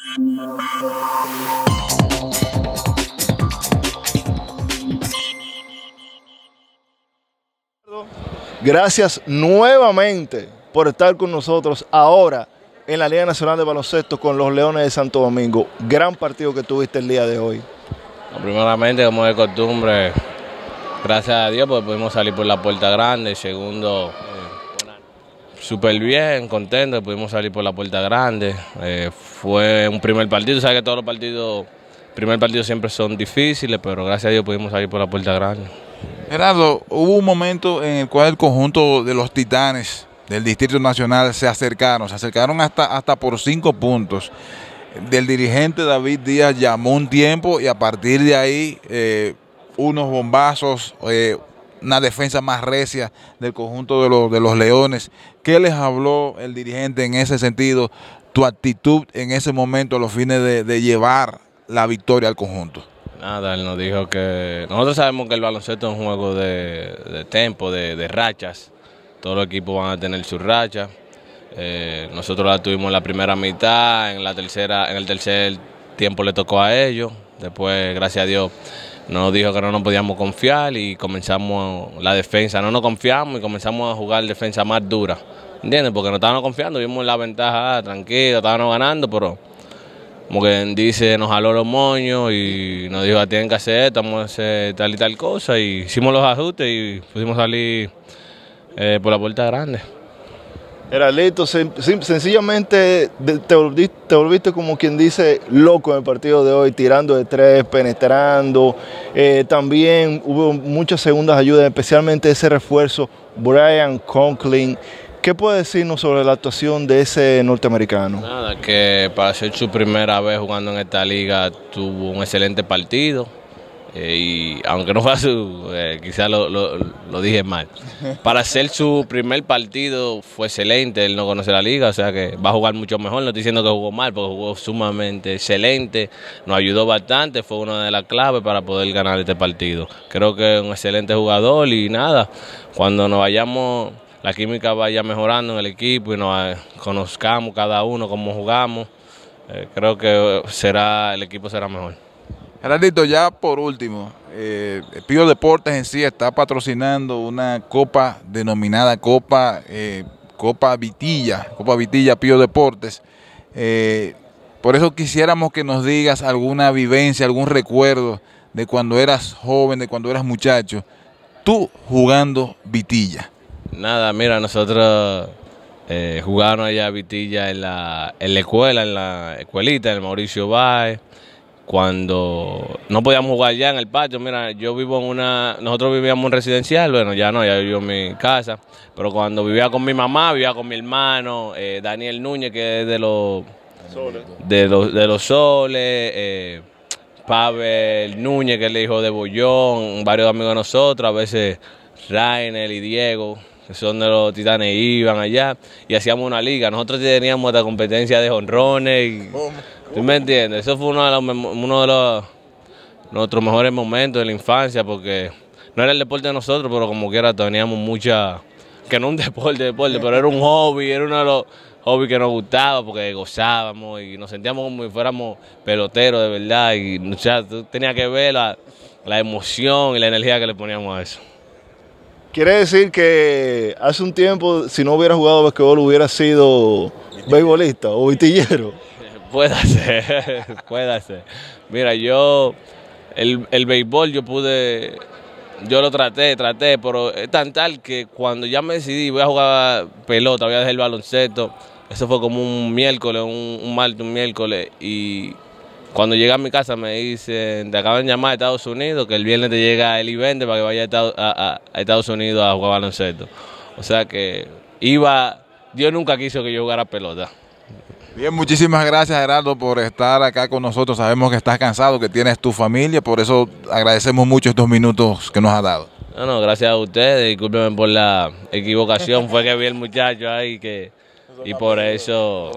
Gracias nuevamente por estar con nosotros ahora en la Liga Nacional de Baloncesto con los Leones de Santo Domingo. Gran partido que tuviste el día de hoy. Primeramente, como de costumbre, gracias a Dios pues pudimos salir por la puerta grande. Segundo, súper bien, contento, pudimos salir por la puerta grande. Fue un primer partido, sabes que todos los partidos, primer partido siempre son difíciles, pero gracias a Dios pudimos salir por la puerta grande. Gerardo, hubo un momento en el cual el conjunto de los Titanes del Distrito Nacional se acercaron hasta por 5 puntos. Del dirigente David Díaz llamó un tiempo y a partir de ahí unos bombazos, una defensa más recia del conjunto de los Leones. ¿Qué les habló el dirigente en ese sentido? Tu actitud en ese momento a los fines de llevar la victoria al conjunto. Nada, él nos dijo que nosotros sabemos que el baloncesto es un juego de tiempo, de rachas. Todos los equipos van a tener sus rachas. Nosotros la tuvimos en la primera mitad, en el tercer tiempo le tocó a ellos. Después, gracias a Dios, nos dijo que no nos podíamos confiar y comenzamos la defensa. No nos confiamos y comenzamos a jugar defensa más dura. ¿Entiendes? Porque no estábamos confiando, vimos la ventaja, tranquilo, estábamos ganando, pero como que dice, nos jaló los moños y nos dijo, tienen que hacer esto, vamos a hacer tal y tal cosa. Y hicimos los ajustes y pudimos salir por la puerta grande. Geraldito, sencillamente te volviste como quien dice loco en el partido de hoy, tirando de 3, penetrando. También hubo muchas segundas ayudas, especialmente ese refuerzo, Brian Conklin. ¿Qué puede decirnos sobre la actuación de ese norteamericano? Nada, que para ser su primera vez jugando en esta liga tuvo un excelente partido. Y aunque no fue quizás lo dije mal, para ser su primer partido fue excelente. Él no conoce la liga, o sea que va a jugar mucho mejor. No estoy diciendo que jugó mal, porque jugó sumamente excelente, nos ayudó bastante, fue una de las claves para poder ganar este partido. Creo que es un excelente jugador y nada, cuando nos vayamos, la química vaya mejorando en el equipo y nos conozcamos cada uno cómo jugamos, creo que el equipo será mejor. Gerardito, ya por último, Pío Deportes en sí está patrocinando una copa denominada Copa Vitilla Pío Deportes. Por eso quisiéramos que nos digas alguna vivencia, algún recuerdo de cuando eras joven, de cuando eras muchacho, tú jugando Vitilla. Nada, mira, nosotros jugábamos allá Vitilla en la escuelita, en el Mauricio Báez. Cuando no podíamos jugar ya en el patio, mira, nosotros vivíamos en residencial, bueno, ya no, ya vivo en mi casa, pero cuando vivía con mi mamá, vivía con mi hermano, Daniel Núñez, que es de los Soles, Pavel Núñez, que es el hijo de Bollón, varios amigos de nosotros, a veces Rainer y Diego, que son de los Titanes, iban allá y hacíamos una liga. Nosotros teníamos esta competencia de jonrones y... ¿Tú me entiendes? Eso fue uno de nuestros mejores momentos de la infancia, porque no era el deporte de nosotros, pero como quiera teníamos que no un deporte, pero era un hobby, era uno de los hobbies que nos gustaba, porque gozábamos y nos sentíamos como si fuéramos peloteros de verdad, y o sea, tú tenías que ver la emoción y la energía que le poníamos a eso. ¿Quiere decir que hace un tiempo, si no hubiera jugado basquetbol, hubiera sido beisbolista o vitillero? Puede ser, puede ser. Mira, el béisbol yo lo traté, pero es tan tal que cuando ya me decidí, voy a jugar pelota, voy a dejar el baloncesto, eso fue como un miércoles, un martes, un miércoles, y cuando llegué a mi casa me dicen, te acaban de llamar a Estados Unidos, que el viernes te llega el evento para que vaya a Estados Unidos a jugar baloncesto. O sea que Dios nunca quiso que yo jugara pelota. Bien, muchísimas gracias, Gerardo, por estar acá con nosotros. Sabemos que estás cansado, que tienes tu familia, por eso agradecemos mucho estos minutos que nos has dado. No, gracias a ustedes, discúlpenme por la equivocación, fue que vi el muchacho ahí y por eso,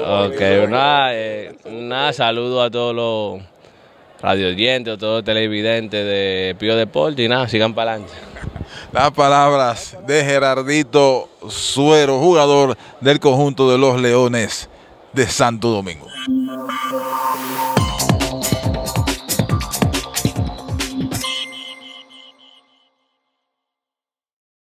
nada, saludo a todos los radioyentes, a todos los televidentes de Pío Deportes y nada, sigan para adelante. Las palabras de Gerardito Suero, jugador del conjunto de los Leones de Santo Domingo.